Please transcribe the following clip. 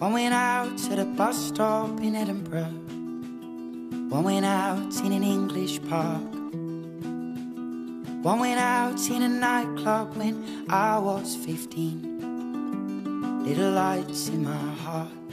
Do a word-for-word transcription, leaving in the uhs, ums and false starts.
One went out to the bus stop in Edinburgh. One went out in an English park. One went out in a nightclub when I was fifteen. Little lights in my heart.